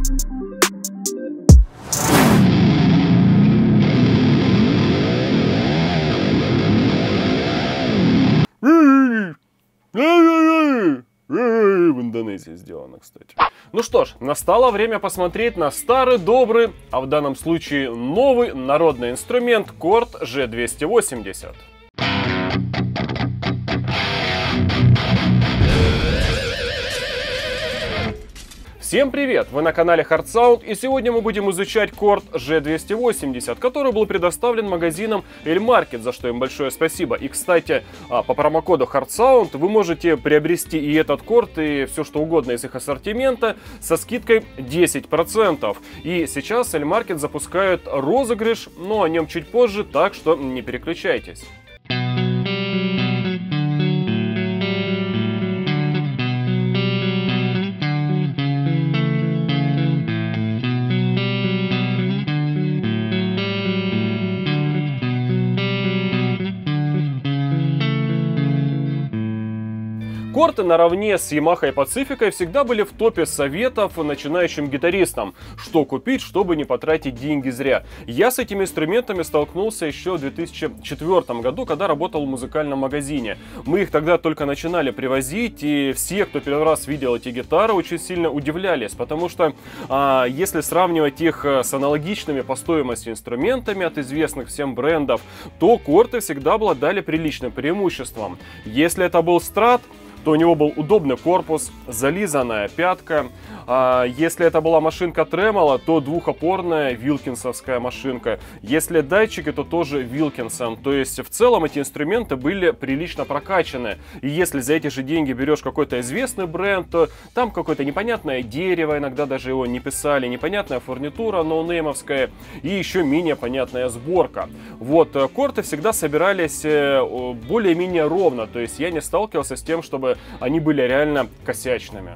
В Индонезии сделано, кстати. Ну что ж, настало время посмотреть на старый, добрый, а в данном случае новый народный инструмент Chord G280. Всем привет! Вы на канале Hard Sound, и сегодня мы будем изучать Chord G280, который был предоставлен магазином Elmarket, за что им большое спасибо. И, кстати, по промокоду Hard Sound вы можете приобрести и этот Chord, и все что угодно из их ассортимента со скидкой 10%. И сейчас Elmarket запускают розыгрыш, но о нем чуть позже, так что не переключайтесь. Chord наравне с Yamaha и Pacifica всегда были в топе советов начинающим гитаристам, что купить, чтобы не потратить деньги зря. Я с этими инструментами столкнулся еще в 2004 году, когда работал в музыкальном магазине. Мы их тогда только начинали привозить, и все, кто первый раз видел эти гитары, очень сильно удивлялись, потому что если сравнивать их с аналогичными по стоимости инструментами от известных всем брендов, то Chord всегда обладали приличным преимуществом. Если это был Strat, то у него был удобный корпус, зализанная пятка. Если это была машинка Tremolo, то двухопорная вилкинсовская машинка. Если датчики, то тоже Wilkinson. То есть в целом эти инструменты были прилично прокачаны. И если за эти же деньги берешь какой-то известный бренд, то там какое-то непонятное дерево, иногда даже его не писали, непонятная фурнитура ноунеймовская и еще менее понятная сборка. Вот, Chord всегда собирались более-менее ровно, то есть я не сталкивался с тем, чтобы они были реально косячными.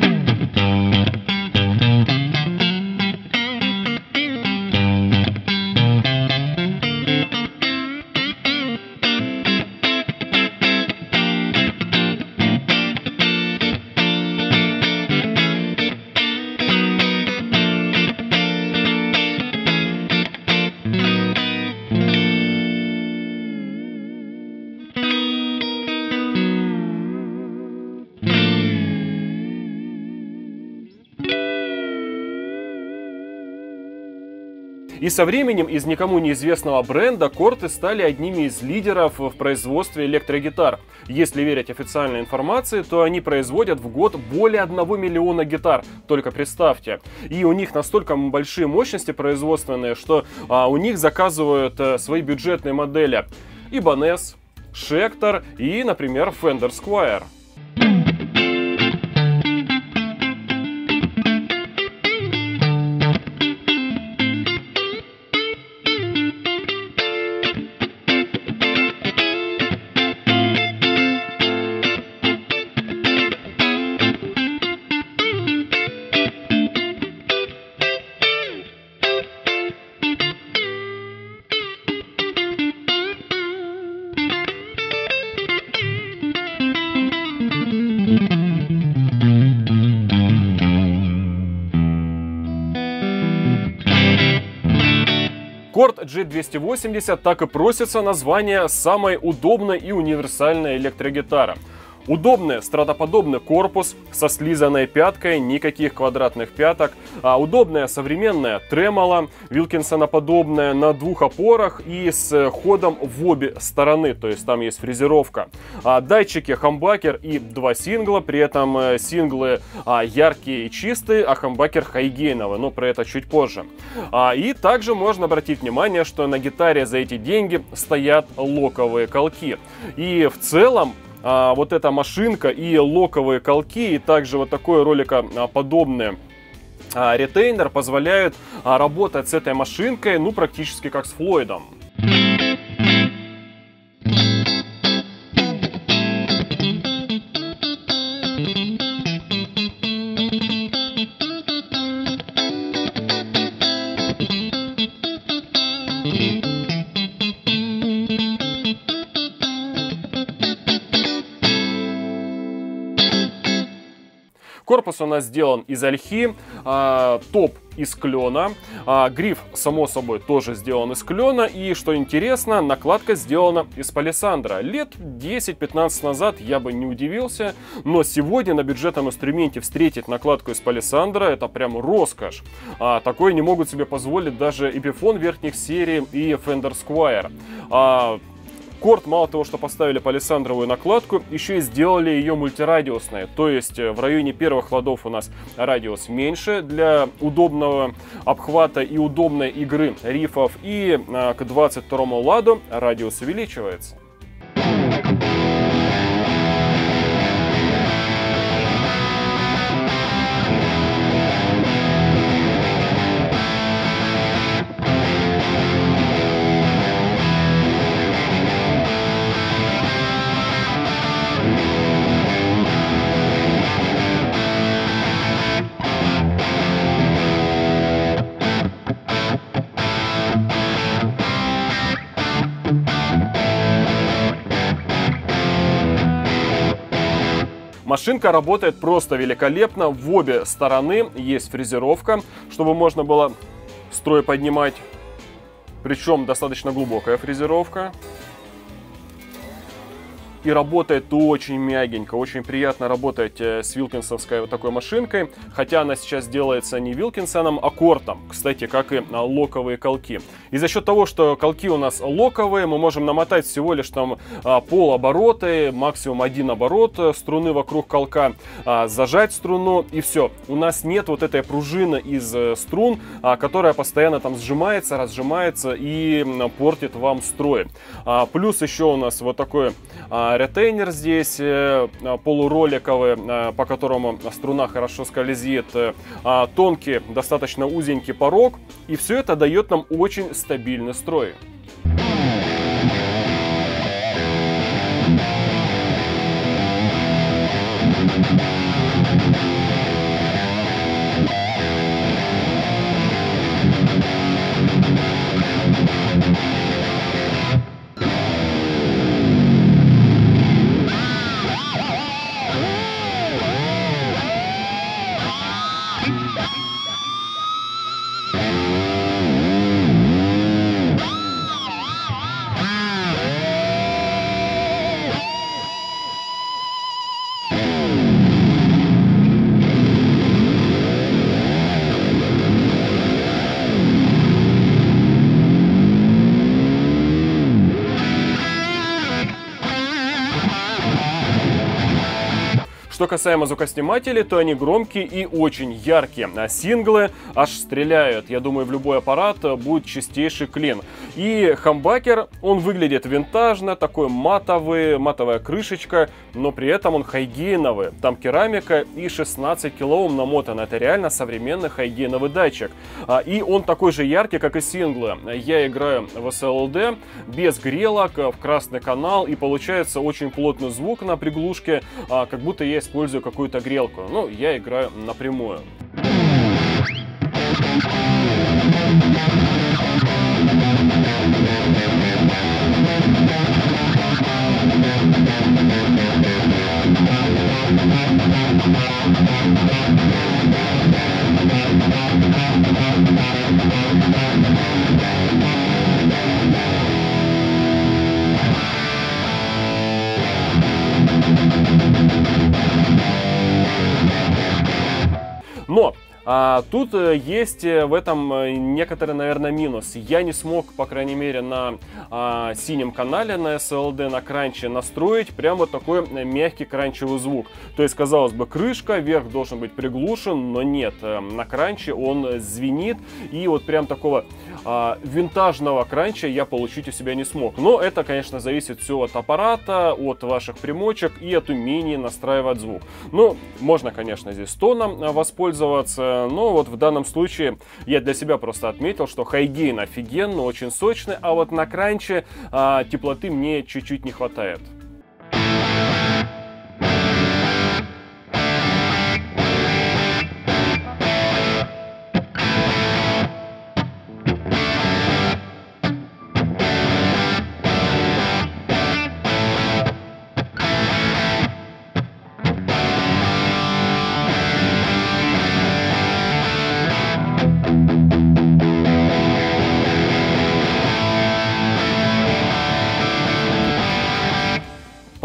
И со временем из никому неизвестного бренда Chord стали одними из лидеров в производстве электрогитар. Если верить официальной информации, то они производят в год более 1 миллиона гитар, только представьте. И у них настолько большие мощности производственные, что у них заказывают свои бюджетные модели Ibanez, Schecter и, например, Fender Squier. Chord G280 так и просится название самой удобной и универсальной электрогитары. Удобный стратоподобный корпус со слизанной пяткой, никаких квадратных пяток. Удобная современная Tremolo, Wilkinson-подобная на двух опорах и с ходом в обе стороны, то есть там есть фрезеровка. Датчики хамбакер и 2 сингла, при этом синглы яркие и чистые, а хамбакер хайгейновый, но про это чуть позже. И также можно обратить внимание, что на гитаре за эти деньги стоят локовые колки. И в целом вот эта машинка и локовые колки, и также вот такой роликоподобный ретейнер позволяют работать с этой машинкой, ну, практически как с Флойдом. корпус у нас сделан из ольхи, топ из клена, гриф, само собой, тоже сделан из клена, и, что интересно, накладка сделана из палисандра. Лет 10-15 назад я бы не удивился, но сегодня на бюджетном инструменте встретить накладку из палисандра — это прям роскошь. Такое не могут себе позволить даже Epiphone верхних серий и Fender Squier. Корд мало того, что поставили палисандровую накладку, еще и сделали ее мультирадиусной. То есть в районе первых ладов у нас радиус меньше для удобного обхвата и удобной игры рифов. И к 22-му ладу радиус увеличивается. Машинка работает просто великолепно. В обе стороны есть фрезеровка, чтобы можно было строй поднимать. Причем достаточно глубокая фрезеровка. И работает очень мягенько, очень приятно работать с вилкинсовской вот такой машинкой. Хотя она сейчас делается не Вилкинсоном, а Кортом. Кстати, как и локовые колки. И за счет того, что колки у нас локовые, мы можем намотать всего лишь там полобороты, максимум 1 оборот струны вокруг колка, зажать струну, и все. У нас нет вот этой пружины из струн, которая постоянно там сжимается, разжимается и портит вам строй. Плюс еще у нас вот такой ретейнер здесь полуроликовый, по которому струна хорошо скользит, тонкий, достаточно узенький порог, и все это дает нам очень стабильный строй. Что касаемо звукоснимателей, то они громкие и очень яркие. А синглы аж стреляют. Я думаю, в любой аппарат будет чистейший клин. И хамбакер, он выглядит винтажно, такой матовый, матовая крышечка, но при этом он хайгейновый. Там керамика и 16 кОм намотано. Это реально современный хайгейновый датчик. И он такой же яркий, как и синглы. Я играю в SLD без грелок, в красный канал, и получается очень плотный звук на приглушке, как будто я использую какую-то грелку. Ну, я играю напрямую. Но тут есть в этом некоторый, наверное, минус. Я не смог, по крайней мере, на синем канале, на SLD, на кранче настроить прям вот такой мягкий кранчевый звук. То есть, казалось бы, крышка, верх должен быть приглушен, но нет. На кранче он звенит, и вот прям такого винтажного кранча я получить у себя не смог. Но это, конечно, зависит все от аппарата, от ваших примочек и от умения настраивать звук. Ну, можно, конечно, здесь тоном воспользоваться. Но вот в данном случае я для себя просто отметил, что хайгейн офигенно, очень сочный, а вот на кранче теплоты мне чуть-чуть не хватает.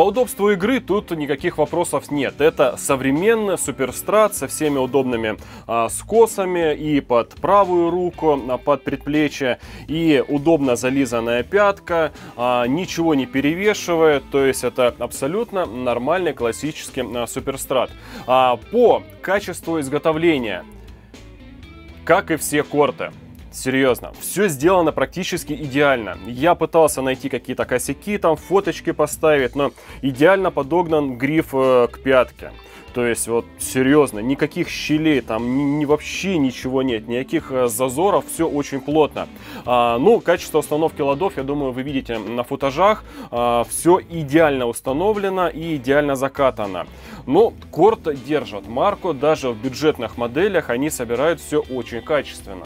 удобству игры тут никаких вопросов нет. Это современный суперстрат со всеми удобными скосами и под правую руку, под предплечье, и удобно зализанная пятка, ничего не перевешивает, то есть это абсолютно нормальный классический суперстрат. По качеству изготовления, как и все корты, серьезно, все сделано практически идеально. Я пытался найти какие-то косяки, там фоточки поставить, но идеально подогнан гриф к пятке. То есть, вот, серьезно, никаких щелей, там вообще ничего нет, никаких зазоров, все очень плотно. Ну, качество установки ладов, я думаю, вы видите на футажах, все идеально установлено и идеально закатано. Но корт держит марку, даже в бюджетных моделях они собирают все очень качественно.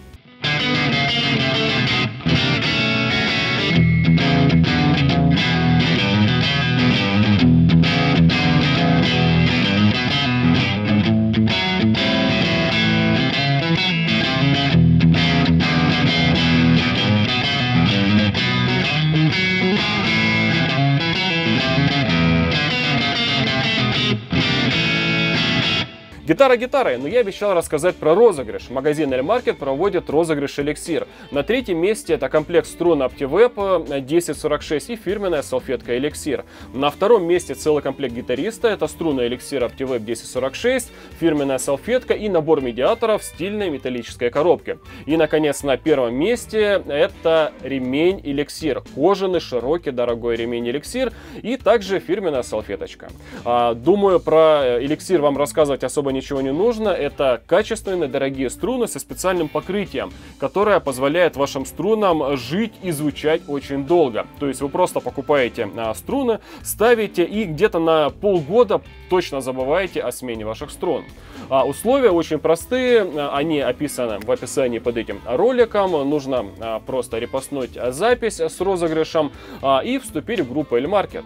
Гитара гитарой, но я обещал рассказать про розыгрыш. Магазин Elmarket проводит розыгрыш эликсир. На третьем месте это комплект струн OptiWeb 1046 и фирменная салфетка эликсир. На втором месте целый комплект гитариста, это струны эликсир OptiWeb 1046, фирменная салфетка и набор медиаторов в стильной металлической коробке. И наконец на первом месте это ремень эликсир, кожаный широкий дорогой ремень эликсир и также фирменная салфеточка. Думаю, про эликсир вам рассказывать особо ничего не нужно. Это качественные дорогие струны со специальным покрытием, которое позволяет вашим струнам жить и звучать очень долго. То есть вы просто покупаете струны, ставите и где-то на полгода точно забываете о смене ваших струн. Условия очень простые, они описаны в описании под этим роликом. Нужно просто репостнуть запись с розыгрышем и вступить в группу Elmarket.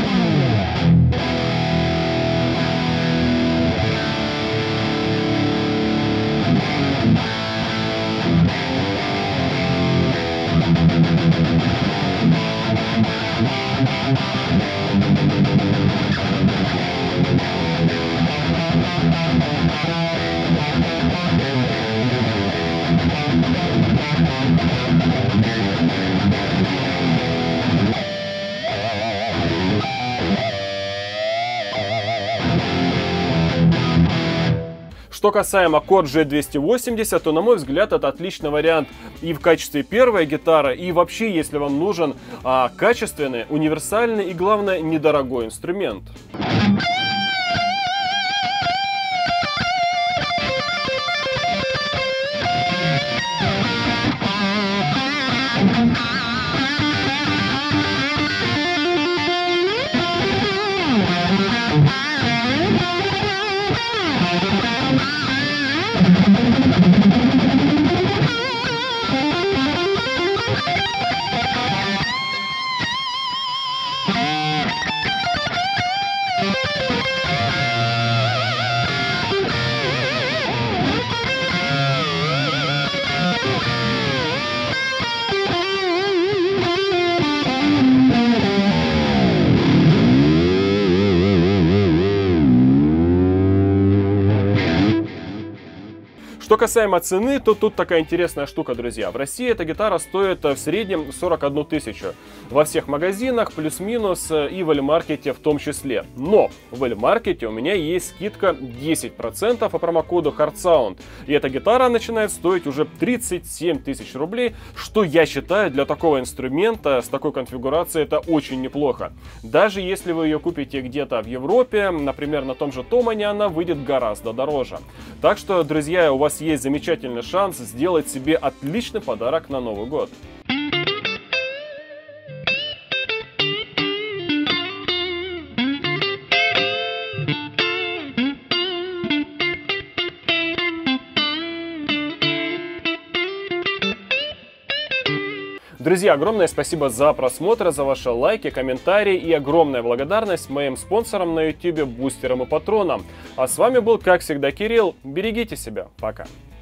Что касаемо Korg G280, то, на мой взгляд, это отличный вариант и в качестве первой гитары, и вообще, если вам нужен качественный, универсальный и, главное, недорогой инструмент. Что касаемо цены, то тут такая интересная штука, друзья. В России эта гитара стоит в среднем 41 тысячу. Во всех магазинах плюс-минус и в Elmarket в том числе. Но в Elmarket у меня есть скидка 10% по промокоду HardSound. И эта гитара начинает стоить уже 37 тысяч рублей, что я считаю для такого инструмента с такой конфигурацией это очень неплохо. Даже если вы ее купите где-то в Европе, например, на том же Томане, она выйдет гораздо дороже. Так что, друзья, у вас есть замечательный шанс сделать себе отличный подарок на Новый год. Друзья, огромное спасибо за просмотр, за ваши лайки, комментарии и огромная благодарность моим спонсорам на YouTube, бустерам и патронам. А с вами был, как всегда, Кирилл. Берегите себя. Пока.